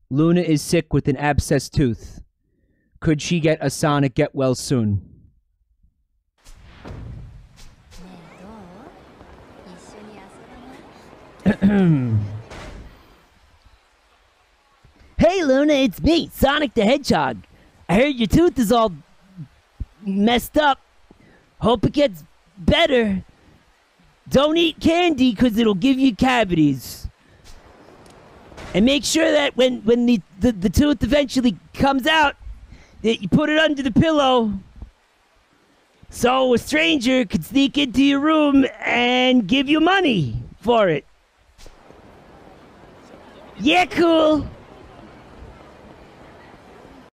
Luna is sick with an abscessed tooth. Could she get a Sonic get well soon? Hey Luna, it's me, Sonic the Hedgehog. I heard your tooth is all messed up. Hope it gets better. Don't eat candy because it'll give you cavities. And make sure that when the tooth eventually comes out, that you put it under the pillow so a stranger could sneak into your room and give you money for it. Yeah, cool.